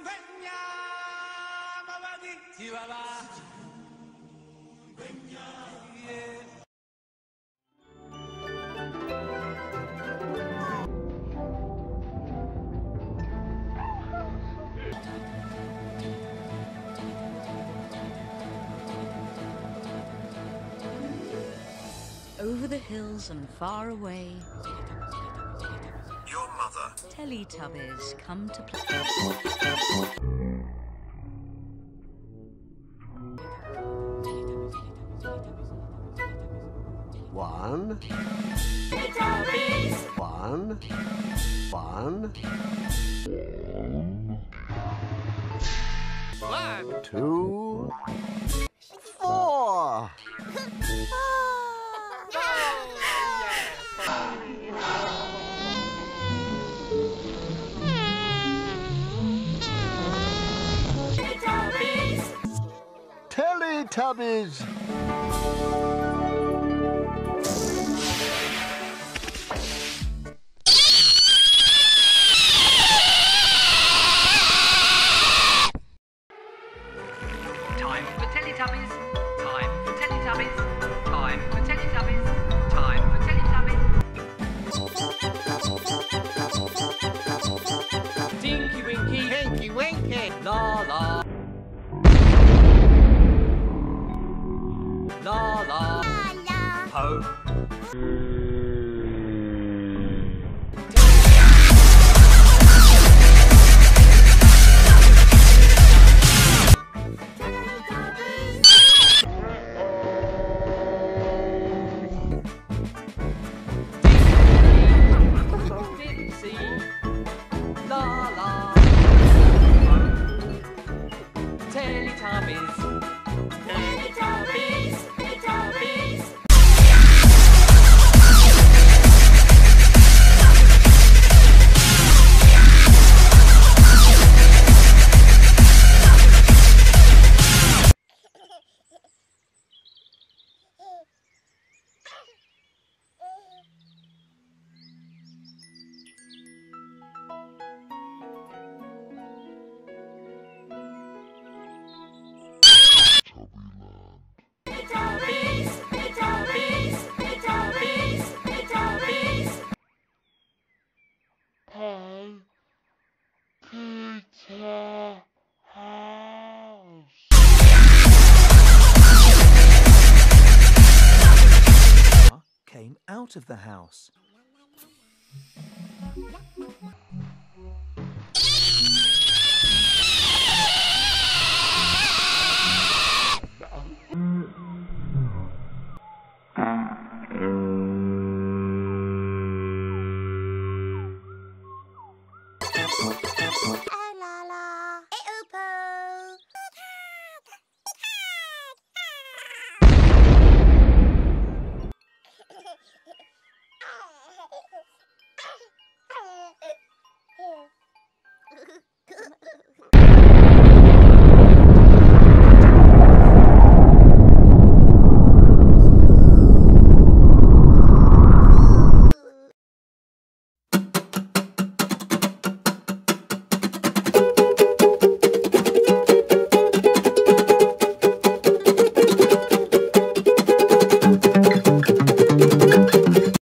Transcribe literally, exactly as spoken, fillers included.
Over the hills and far away, your mother. Teletubbies come to play. One. One. One. One. Two. Four. Teletubbies! Time for Teletubbies. Time for Teletubbies. Time for Teletubbies. Time for Teletubbies. Tinky Winky. Tinky Winky. La la. La la. Ho. Dipsy. La la. Ho. Teletubbies. Teletubbies. Teletubbies. Teletubbies, Teletubbies, Teletubbies, Teletubbies. Hey, Peter House. Came out of the house. Ah!